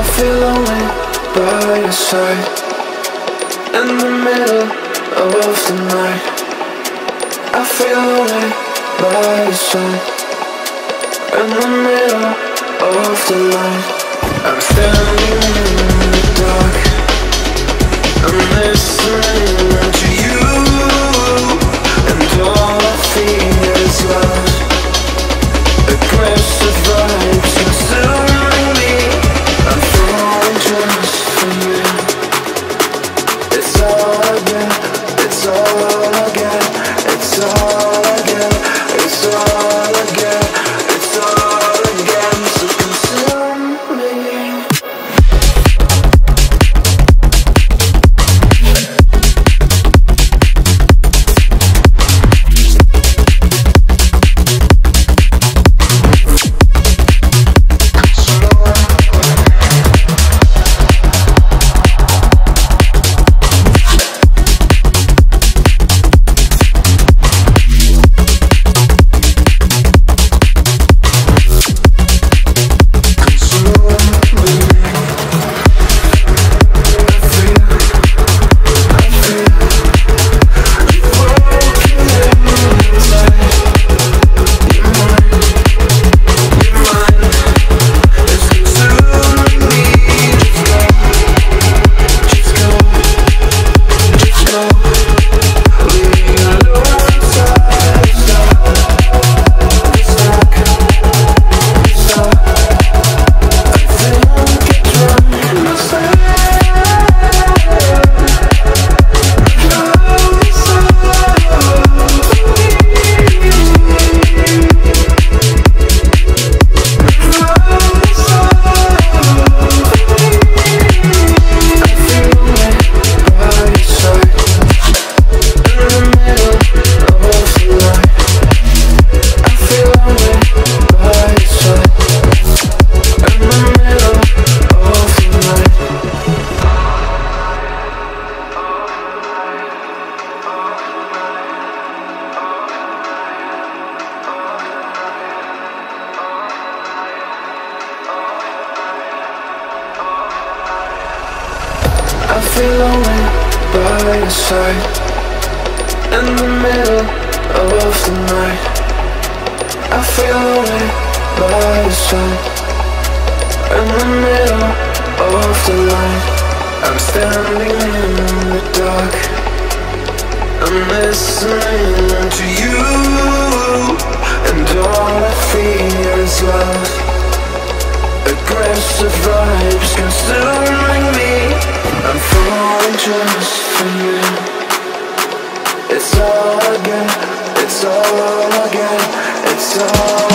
feel lonely by your side, in the middle of the night. I feel lonely by your side, in the middle of the night. I'm standing in the dark, I'm listening to you, and all I feel is love. Aggressive vibes consuming me. I'm falling just for you. It's all I get, it's all I get, it's all I get, it's all I get, it's all I get. So consume me. I feel lonely by your side, in the middle of the night. I feel lonely by your side, in the middle of the light. I'm standing in the dark, I'm listening to you, and all I feel is love. Aggressive vibes consuming me. I'm falling just for you. It's all I get, it's all I get, it's all